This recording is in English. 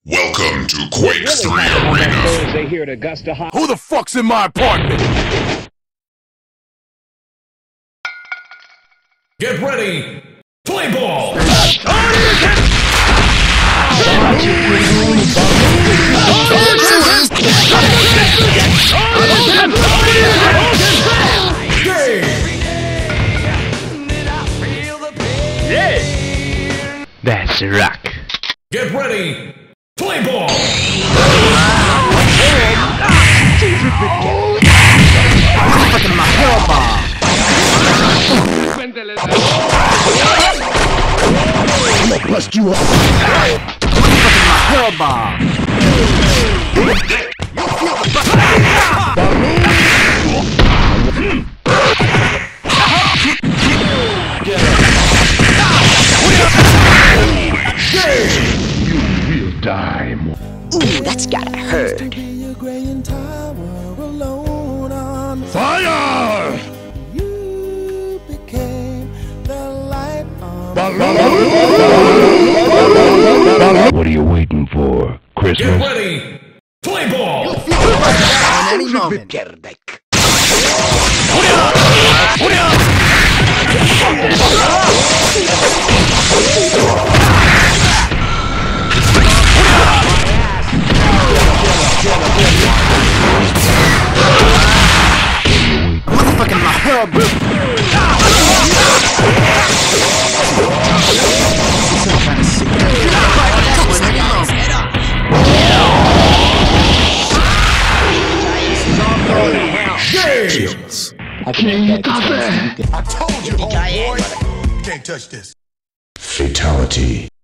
Welcome to Quake 3 Arena. Who the fuck's in my apartment? Get ready! Play ball! Yeah! That's rock. Get ready! Play ball! Fucking my hell bar. I'm gonna bust you up. Fucking my hell bar. You will die. Ooh, that's gotta hurt. Fire! You became the light on What are you waiting for? Christmas? Get ready! Play ball! at any moment. Fucking my hell, bro. I told you, homeboy, you can't touch this. Fatality.